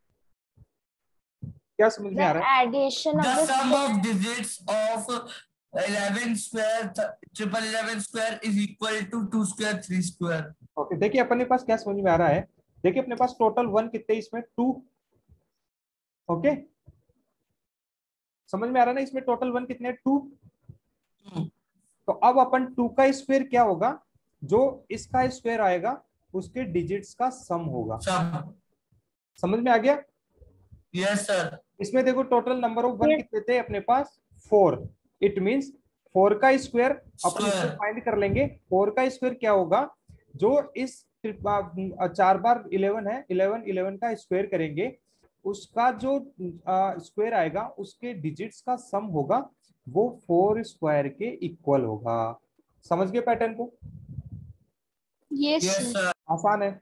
क्या समझ में आ रहा है? Addition The of sum of digits of eleven square triple eleven square is equal to two square three square. Okay okay, देखिए अपने पास क्या समझ में आ रहा है, देखिए अपने पास टोटल वन कितने इसमें टू, ओके okay? समझ में आ रहा है ना, इसमें टोटल वन कितने टू। तो अब अपन टू का स्क्वायर क्या होगा, जो इसका स्क्वायर आएगा उसके डिजिट्स का सम होगा। समझ में आ गया? Yes sir. इसमें देखो टोटल नंबर ऑफ वन कितने थे अपने पास फोर, इट मींस फोर का स्क्वायर अपन इसको फाइंड कर लेंगे। फोर का स्क्वायर क्या होगा, जो इस चार बार इलेवन है, इलेवन इलेवन का स्क्वायर करेंगे उसका जो स्क्वायर आएगा उसके डिजिट्स का सम होगा, वो फोर स्क्वायर के इक्वल होगा। समझ गए पैटर्न को? Yes sir. आसान है?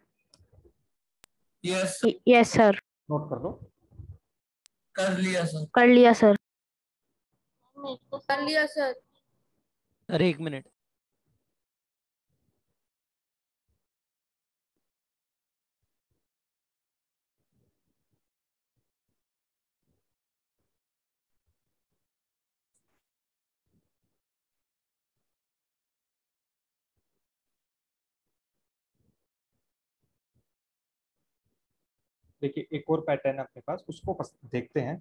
Yes yes sir. नोट कर लो। कर लिया सर। कर लिया सर। कर लिया सर। अरे एक मिनट, देखिए एक और पैटर्न है अपने पास, उसको देखते हैं।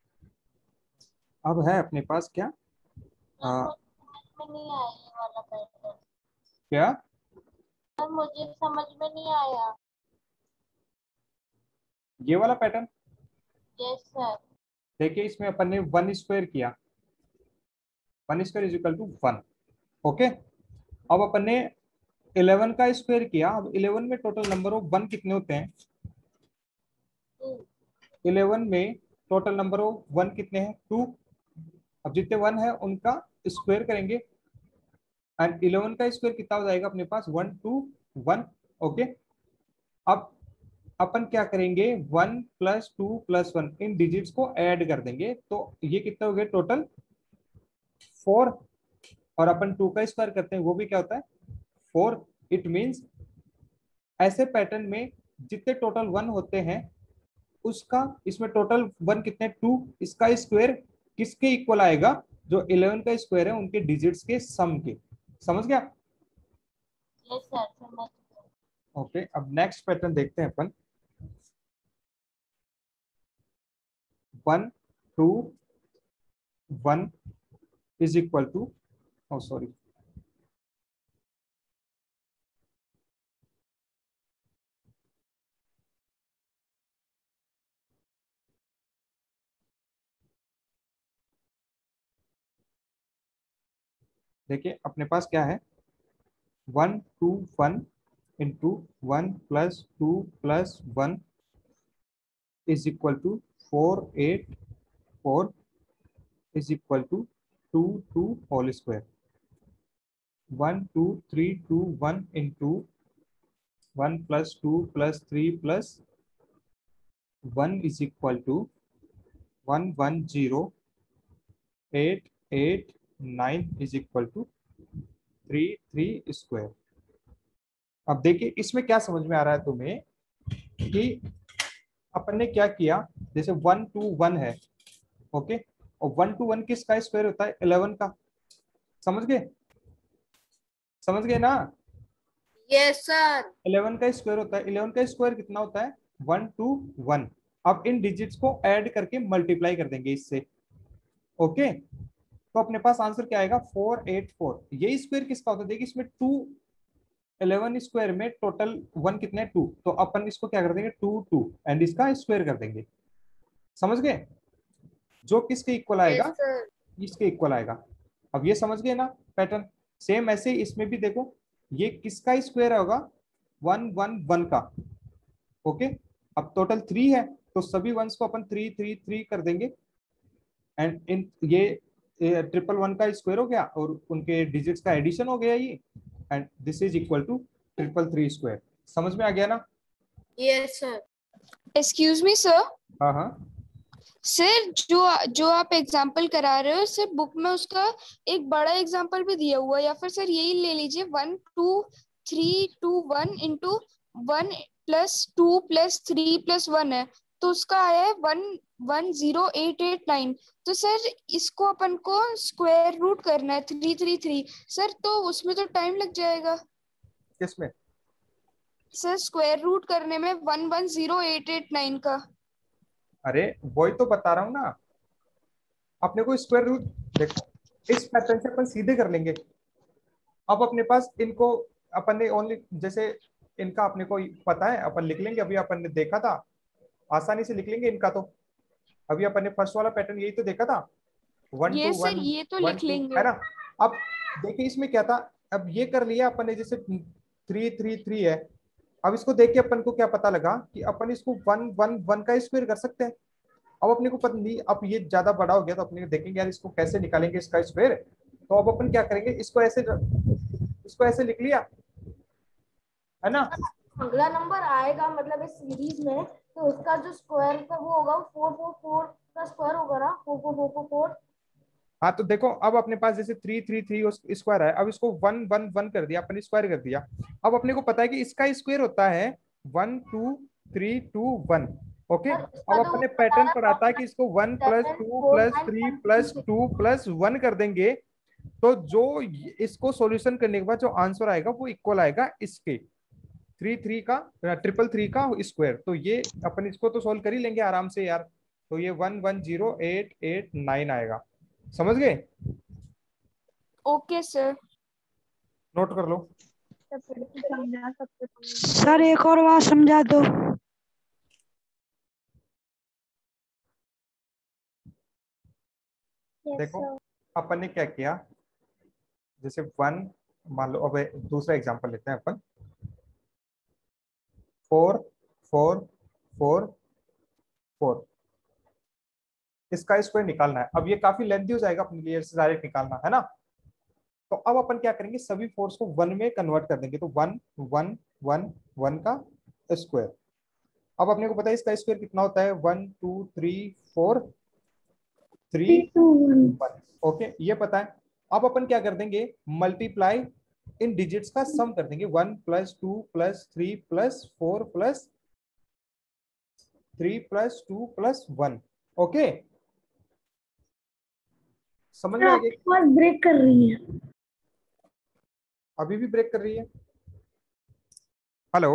अब है अपने पास क्या आ, नहीं आया ये वाला पैटर्न, क्या सर मुझे समझ में नहीं आया ये वाला पैटर्न। Yes sir. देखिए इसमें अपन ने वन स्क्वायर किया, one square is equal to one, okay. अब अपन ने इलेवन का स्क्वायर किया, अब इलेवन में टोटल नंबर ऑफ वन कितने होते हैं, इलेवन में टोटल नंबर ऑफ वन कितने हैं टू। अब जितने वन है उनका स्क्वायर करेंगे एंड इलेवन का स्क्वायर कितना हो जाएगा अपने पास वन टू वन, ओके। अब अपन क्या करेंगे one plus two plus one इन डिजिट्स को ऐड कर देंगे, तो ये कितना हो गया टोटल फोर, और अपन टू का स्क्वायर करते हैं वो भी क्या होता है फोर। इट मींस ऐसे पैटर्न में जितने टोटल वन होते हैं उसका, इसमें टोटल वन कितने टू, इसका स्क्वायर किसके इक्वल आएगा, जो इलेवन का स्क्वायर है उनके डिजिट्स के सम के। समझ गया? यस सर समझ गया। ओके अब नेक्स्ट पैटर्न देखते हैं अपन। One two one is equal to, oh sorry देखिए अपने पास क्या है one two one into one plus two plus one is equal to four eight four is equal to two two whole square. One two three two one into one plus two plus three plus one is equal to one one zero eight eight nine is equal to three three square. अब देखिए इसमें क्या समझ में आ रहा है तुम्हें कि अपन ने क्या किया, जैसे वन टू वन है, ओके, और वन टू वन किसका स्क्वायर होता है इलेवन का। समझ गए? समझ गए ना? Yes sir. इलेवन का स्क्वायर होता है, इलेवन का स्क्वायर कितना होता है वन टू वन। अब इन डिजिट्स को ऐड करके मल्टीप्लाई कर देंगे इससे, ओके। तो अपने पास आंसर क्या आएगा फोर एट फोर। ये स्क्वायर किसका होता है, देखिए इसमें टू इलेवन स्क्वायर में टोटल वन कितने हैं टू, तो अपन इसको क्या कर देंगे टू टू एंड इसका स्क्वायर कर देंगे। समझ गए? जो किसके इक्वल आएगा, Yes, इसके इक्वल आएगा। अब ये समझ गए ना पैटर्न। सेम ऐसे इसमें भी देखो, ये किसका स्क्वायर होगा, वन वन वन का। ओके, अब टोटल थ्री है तो सभी वंस को अपन थ्री थ्री थ्री कर देंगे, एंड इन ये ट्रिपल वन का स्क्वायर हो गया और उनके डिजिट्स का एडिशन हो गया ये, and this is equal to triple three square. समझ में आ गया ना? yes sir. Excuse me sir. हाँ हाँ सर जो जो आप एग्जाम्पल करा रहे हो सर, बुक में उसका एक बड़ा एग्जाम्पल भी दिया हुआ है, या फिर सर यही ले लीजिए, one two three two one into one plus two plus three plus one है, तो उसका आया है one one zero eight eight nine. तो सर इसको अपन को स्क्वायर रूट करना है थ्री थ्री थ्री सर, तो उसमें तो टाइम लग जाएगा। किसमें सर स्क्वायर रूट करने में one one zero eight eight nine का। अरे वही तो बता रहा हूँ ना, अपने को स्क्वायर रूट देखो, इस पैटर्न से अपन सीधे कर लेंगे। अब अपने पास इनको अपन ने ओनली जैसे इनका अपने को पता है, अपन लिख लेंगे, अभी अपन ने देखा था, आसानी से लिख लेंगे इनका। तो अभी अपन ने फर्स्ट वाला पैटर्न यही तो देखा था, वन ये टू सर वन ये तो वन लिख टू, लेंगे है ना। अब देखिए इसमें क्या था, अब ये कर लिया अपन ने, जैसे थ्री थ्री थ्री है। अब इसको देख के अपन को क्या पता लगा कि अपन इसको वन वन वन का स्क्वायर कर सकते हैं। अब अपने को पता नहीं, अब ये ज्यादा बड़ा हो गया तो अपने देखेंगे यार इसको कैसे निकालेंगे इसका स्क्वायर। तो अब अपन क्या करेंगे, इसको ऐसे इसको ऐसे लिख लिया, है ना। अगला नंबर आएगा मतलब इस सीरीज में, तो उसका जो स्क्वायर का वो होगा फोर फोर फोर का स्क्वायर होगा ना, four four four four four. हाँ तो देखो, अब अपने पास जैसे थ्री थ्री थ्री स्क्वायर है, अब इसको वन वन वन कर दिया अपन, स्क्वायर कर दिया। अब अपने को पता है कि इसका स्क्वायर होता है one two three two one. Okay, अब अपने पैटर्न पर आता है कि इसको one plus two plus three plus two plus one कर देंगे, तो जो इसको सॉल्यूशन करने के बाद जो आंसर आएगा वो इक्वल आएगा इसके थ्री थ्री का ट्रिपल थ्री का स्क्वायर। तो ये अपन इसको तो सॉल्व कर ही लेंगे आराम से यार। तो ये one one zero eight eight nine आएगा। समझ गए? Okay sir. नोट कर लो। सर एक और बात समझा दो। देखो अपन ने क्या किया, जैसे वन मान लो, अब दूसरा एग्जांपल लेते हैं अपन, फोर फोर फोर फोर, इसका स्क्वायर निकालना है। अब ये काफी लेंथी हो जाएगा अपने लिए डायरेक्ट निकालना, है ना। तो अब अपन क्या करेंगे, सभी फोर्स को वन में कन्वर्ट कर देंगे। तो वन वन वन वन का स्क्वायर। अब अपने को पता है इसका स्क्वायर कितना होता है, one two three four three one. Okay, ये पता है। अब अपन क्या कर देंगे, मल्टीप्लाई इन डिजिट्स का सम कर देंगे, one plus two plus three plus four plus three plus two plus one. Okay, समझ में आ गया? ब्रेक कर रही है, अभी भी ब्रेक कर रही है। हेलो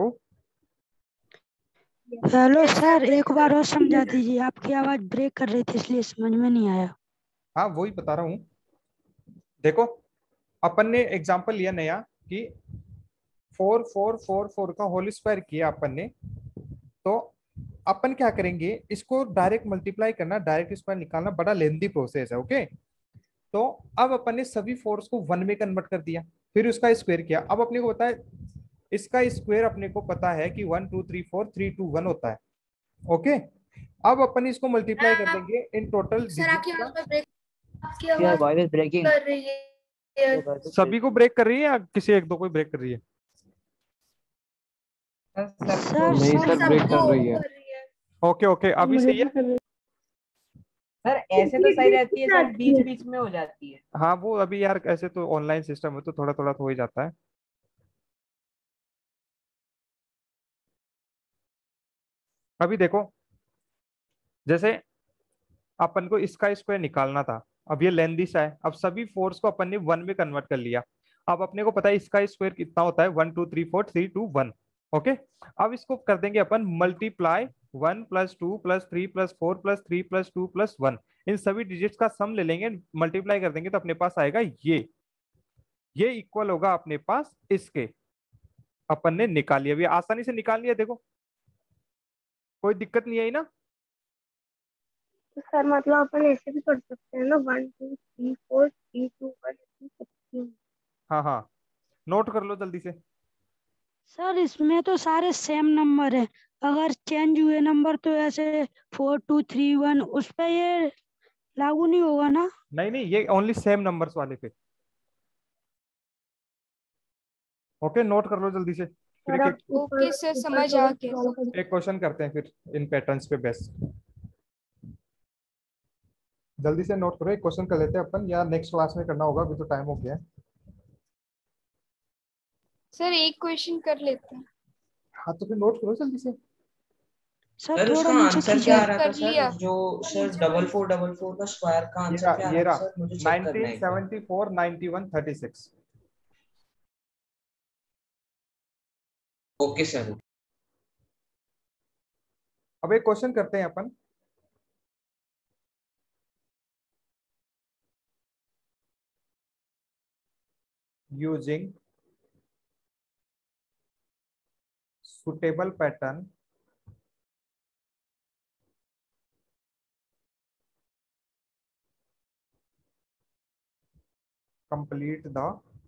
हेलो सर, एक बार और समझा दीजिए, आपकी आवाज ब्रेक कर रही थी इसलिए समझ में नहीं आया। हाँ वही बता रहा हूँ। देखो अपन ने एग्जांपल लिया नया कि फोर फोर फोर फोर का होल स्क्वायर किया अपन ने, तो अपन क्या करेंगे, इसको डायरेक्ट मल्टीप्लाई करना, डायरेक्ट स्क्वायर निकालना बड़ा लेंथी प्रोसेस है। ओके, तो अब अपन ने सभी फोर्स को वन में कन्वर्ट कर दिया, फिर उसका स्क्वायर किया। अब अपने को पता है इसका स्क्वायर, अपने को पता है कि one two three four three two one होता है। ओके, अब अपन इसको मल्टीप्लाई कर देंगे इन टोटल। सर आपकी आवाज में ब्रेक, आपकी यार आवाज वॉइस ब्रेकिंग कर रही है। सभी को ब्रेक कर रही है या किसी एक दो को ब्रेक कर रही है? सर नहीं सर, ब्रेक कर रही है। ओके ओके, अभी सही है। सर ऐसे तो सही रहती है सर, बीच बीच में हो जाती है। हाँ वो अभी यार ऐसे तो ऑनलाइन सिस्टम है तो थोड़ा थोड़ा तो हो ही जाता है। अभी देखो, जैसे अपन को इसका स्क्वायर निकालना था, अब ये लेंथी सा है। अब सभी फोर्स को अपन ने वन में कन्वर्ट कर लिया। अब अपने को पता है इसका स्क्वायर कितना होता है, one two three four three two one. Okay, अब इसको कर देंगे अपन multiply, one plus two plus three plus four plus three plus two plus one. इन सभी डिजिट्स का सम ले लेंगे, मल्टीप्लाई कर देंगे तो अपने पास आएगा ये ये इक्वल होगा अपने पास इसके। अपन ने निकाल लिया, अभी आसानी से निकाल लिया। देखो कोई दिक्कत नहीं आई ना। सर मतलब अपन ऐसे भी कर सकते हैं ना, one two three four three two one sixteen. हाँ हाँ, नोट कर लो जल्दी से। सर इसमें तो सारे सेम नंबर है, अगर चेंज हुए नंबर तो ऐसे फोर टू थ्री वन उस पे ये लागू नहीं होगा ना? नहीं नहीं, ये ओनली सेम नंबर्स वाले पे। ओके, नोट कर लो जल्दी से। फिर सर एक आप ऊपर ओके सर, ऊपर समझ से आ बस गया। solve कर- एक क्वेश्चन करते हैं फिर इन पैटर्न्स पे बेस्ट। जल्दी से नोट करो, एक क्वेश्चन कर लेते हैं अपन, या नेक्स्ट क्लास में करना होगा, अभी तो टाइम हो गया है। सर एक क्वेश्चन कर लेते हैं। हाँ तो फिर नोट करो जल्दी से। सर सर थोड़ा उसका नीचे आंसर क्या आ कीजिए। रहा था कर सर? लिया। जो sir double four double four का स्क्वायर का ये आंसर रहा, क्या आ ये रहा था रहा सर? मुझे चेक करना है एक बार। Nineteen seventy four ninety one thirty six. Okay sir. अब एक क्वेश्चन करते हैं अपन। Using suitable pattern complete the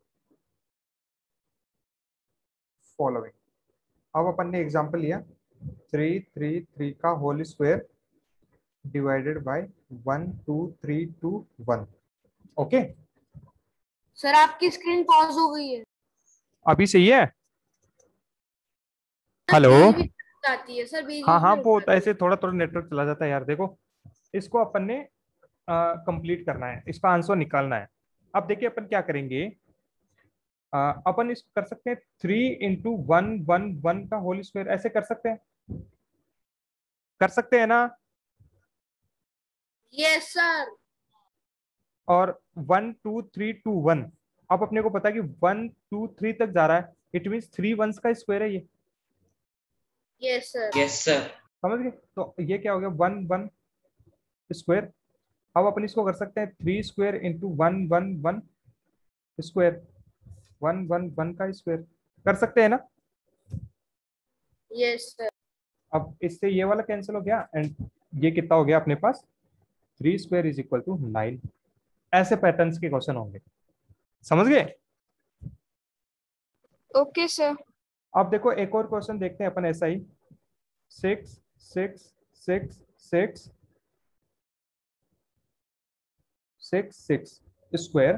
following। अब अपन ने एग्जांपल लिया थ्री थ्री थ्री का whole square divided by one two three two one. Okay, sir आपकी स्क्रीन पॉज हो गई है। अभी सही है? हेलो, बीच बीच में जाती है सर, बीच हाँ बीच हाँ, में वो रुक जाती ऐसे थोड़ा थोड़ा नेटवर्क चला जाता है यार। देखो, इसको अपन ने कंप्लीट करना है, इसका आंसर निकालना है। अब देखिए अपन क्या करेंगे, अ, अपन इसको कर सकते हैं three into one one one का होल स्क्वायर, ऐसे कर सकते हैं, कर सकते हैं ना? है। Yes sir. और one two three two one, अब अपने को पता है कि वन टू थ्री तक जा रहा है, इट मीन थ्री वंस का स्क्वायर है ये। Yes sir. Yes sir. समझ गए? तो ये क्या हो गया, वन वन स्क्वायर। अब अपन इसको कर सकते हैं three square into one one one square, one one one का स्क्वायर, कर सकते हैं ना? Yes sir. अब इससे ये वाला कैंसिल हो गया, एंड ये कितना हो गया अपने पास, three square is equal to nine. ऐसे पैटर्न्स के क्वेश्चन होंगे, समझ गए? Okay sir. अब देखो एक और क्वेश्चन देखते हैं अपन, ऐसा ही six six six six six six square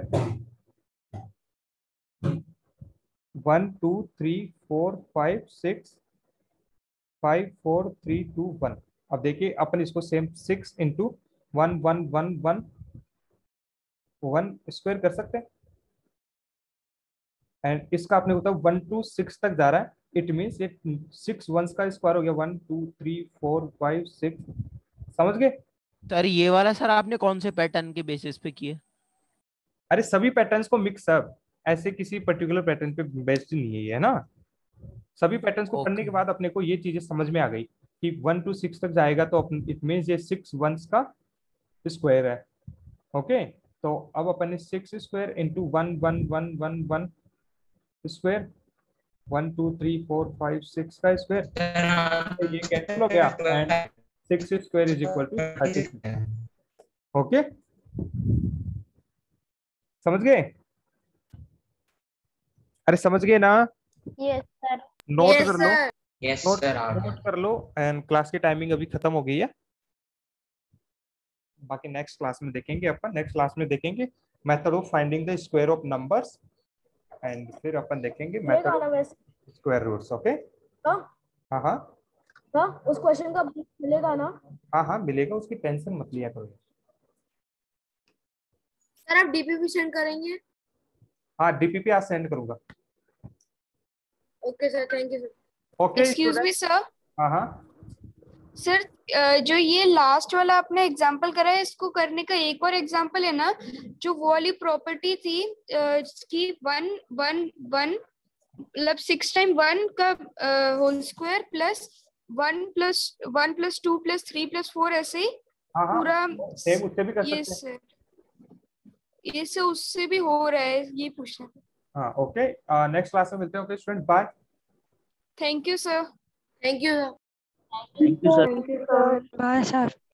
one two three four five six five four three two one. अब देखिए अपन इसको same six into one one one one one square कर सकते हैं, एंड इसका आपने बताया वन टू सिक्स तक जा रहा है, इट मीन्स ये सिक्स वंस का स्क्वायर हो गया, one two three four five six. समझ गए? सर ये वाला सर आपने कौन से पैटर्न के बेसिस पे किए? अरे सभी पैटर्न्स को मिक्स अप, ऐसे किसी पर्टिकुलर पैटर्न पे बेस्ड नहीं है ये, है ना? सभी पैटर्न्स को पढ़ने के बाद अपने को ये चीजें समझ में आ गई कि वन टू सिक्स तक जाएगा तो इट मीन्स ये सिक्स वंस का स्क्वायर है। ओके, तो अब अपन ने six square into one one one one one square one two three four five six का स्क्वायर, ये कैंसिल हो गया, and six square is equal to thirty six. Okay, समझ गए? अरे समझ गए ना? Yes sir. नोट कर लो, यस नोट सर। नोट कर लो, एंड क्लास की टाइमिंग अभी खत्म हो गई है, बाकी नेक्स्ट क्लास में देखेंगे अपन। नेक्स्ट क्लास में देखेंगे method of finding the square of numbers, and फिर अपन देखेंगे method of square roots. Okay, हाँ हाँ हाँ, उस क्वेश्चन का मिलेगा ना? हाँ हाँ मिलेगा, उसकी टेंशन मत लिया करो। सर आप डीपीपी सेंड करेंगे? हाँ, डीपीपी आज सेंड करूंगा। Okay sir, thank you sir. Okay excuse me sir. हाँ हाँ सर जो ये लास्ट वाला आपने एग्जांपल करा है, इसको करने का एक और एग्जांपल है ना, जो वो वाली प्रॉपर्टी थी कि वन वन वन मतलब सिक्स टाइम वन का whole square plus one plus one plus two plus three plus four, ऐसे ही हाँ हाँ पूरा सेम उससे भी कर ये सकते हैं। सर ये से उससे भी हो रहा है, ये पूछना। हाँ ओके, नेक्स्ट क्लास में मिलते हैं। Okay student, bye. Thank you sir. Thank you sir. Thank you sir. Bye sir.